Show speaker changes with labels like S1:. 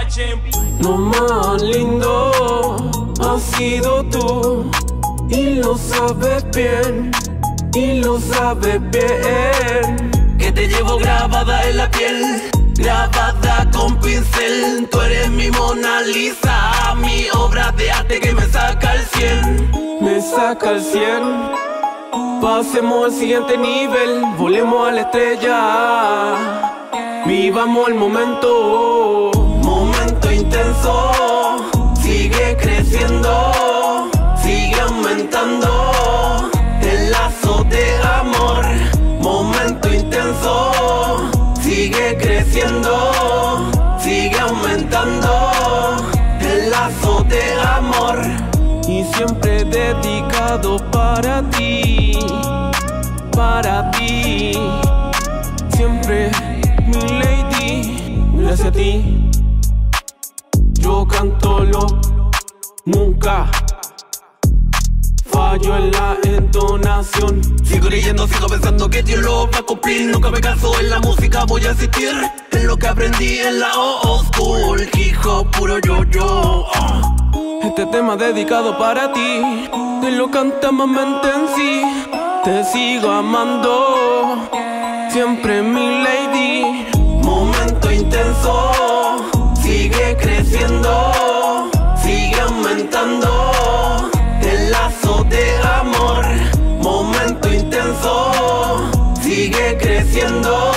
S1: Lo más lindo has sido tú, y lo sabes bien, y lo sabes bien.
S2: Que te llevo grabada en la piel, grabada con pincel. Tú eres mi Mona Lisa, mi obra de arte que me saca al 100.
S1: Me saca al 100. Pasemos al siguiente nivel, volemos a la estrella. Vivamos el momento,
S2: momento intenso. Sigue creciendo, sigue aumentando el lazo de amor. Momento intenso, sigue creciendo, sigue aumentando el lazo de amor.
S1: Y siempre dedicado para ti, para ti. Siempre mi lady, gracias a ti. Yo canto nunca fallo en la entonación.
S2: Sigo creyendo, sigo pensando que Dios lo va a cumplir. Nunca me canso en la música, voy a asistir. Es lo que aprendí en la old school. Hip hop puro yo-yo.
S1: Este tema dedicado para ti, te lo cantamos mente en sí. Te sigo amando, siempre mi lady.
S2: Momento intenso, sigue creciendo, sigue aumentando el lazo de amor. Momento intenso, sigue creciendo,